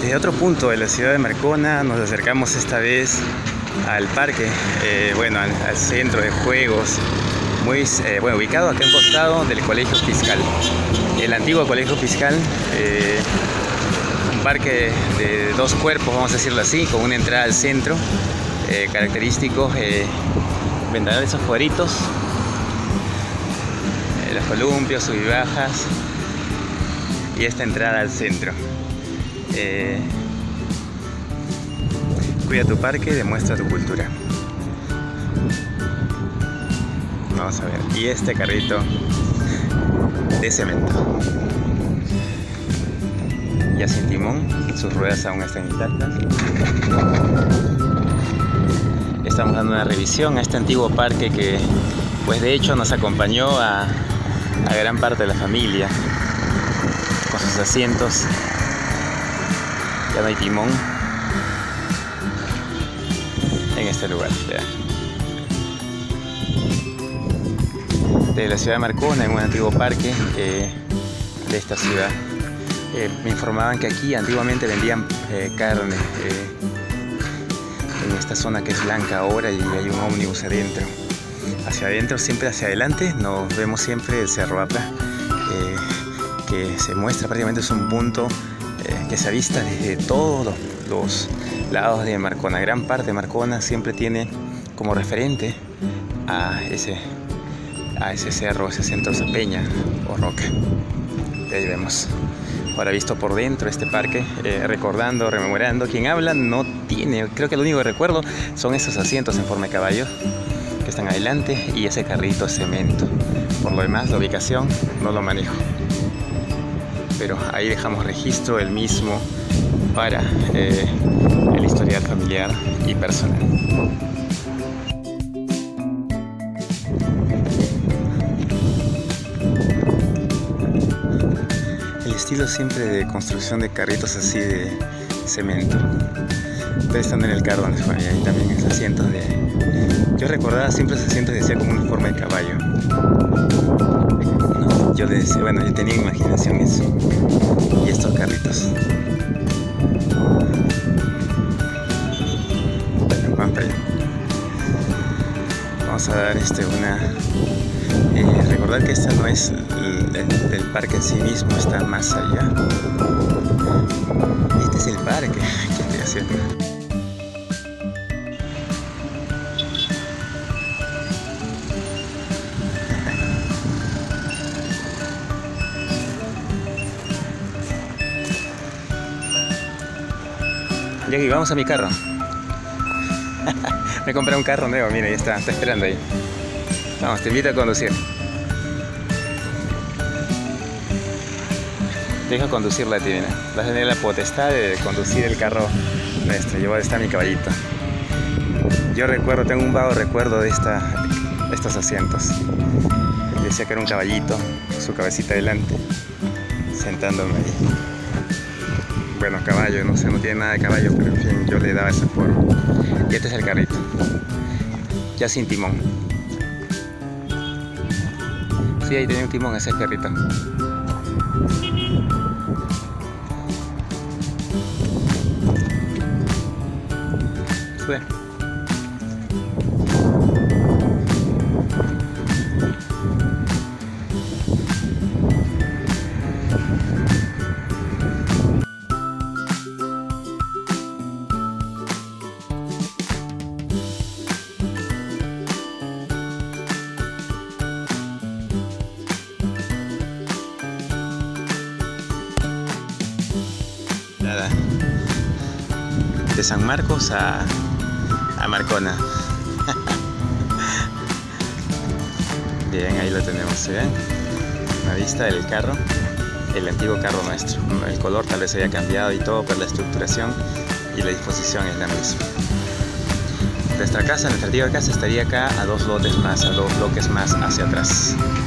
Desde otro punto de la ciudad de Marcona nos acercamos esta vez al parque, al centro de juegos, ubicado acá en costado del Colegio Fiscal. El antiguo Colegio Fiscal, un parque de dos cuerpos, vamos a decirlo así, con una entrada al centro, característicos, ventanales afueritos, los columpios, sub y bajas, y esta entrada al centro. Cuida tu parque, demuestra tu cultura. Vamos a ver, y este carrito de cemento, ya sin timón, sus ruedas aún están intactas. Estamos dando una revisión a este antiguo parque que, pues de hecho, nos acompañó a gran parte de la familia, con sus asientos. Ya no hay timón en este lugar. De la ciudad de Marcona, en un antiguo parque de esta ciudad. Me informaban que aquí antiguamente vendían carne en esta zona que es blanca ahora, y hay un ómnibus adentro. Hacia adentro, siempre hacia adelante, nos vemos siempre el Cerro Apla, que se muestra prácticamente, es un punto que se avista desde todos los lados de Marcona. Gran parte de Marcona siempre tiene como referente a ese cerro, ese centro, esa peña o roca. Y ahí vemos. Ahora visto por dentro este parque, recordando, rememorando. Quien habla no tiene, creo que lo único que recuerdo son esos asientos en forma de caballo que están adelante y ese carrito de cemento. Por lo demás, la ubicación no lo manejo, pero ahí dejamos registro el mismo para el historial familiar y personal. El estilo siempre de construcción de carritos así de cemento. Ustedes están en el carro donde fue, ahí también esos asientos yo recordaba siempre esos asientos, decía como una forma de caballo. No, yo decía, yo tenía imaginación eso. Y estos carritos. Bueno, vamos para allá. Vamos a dar recordar que esta no es el parque en sí mismo, está más allá. Este es el parque. ¿Qué estoy haciendo? Yagi, vamos a mi carro. Me compré un carro nuevo, mira, ahí está esperando ahí. Vamos, te invito a conducir. Deja conducirla a ti, mira. Vas a tener la potestad de conducir el carro nuestro. Llevar está mi caballito. Yo tengo un vago recuerdo de estos asientos. Decía que era un caballito, su cabecita adelante, sentándome ahí. Bueno, caballo, no sé, no tiene nada de caballo, pero en fin, yo le daba esa forma. Y este es el carrito, ya sin timón. Sí, ahí tenía un timón ese carrito. Sube. De San Marcos a Marcona. Bien, ahí lo tenemos, ¿sí ven? Una vista del carro, el antiguo carro nuestro. El color tal vez haya cambiado y todo, pero la estructuración y la disposición es la misma. Nuestra antigua casa estaría acá a dos bloques más hacia atrás.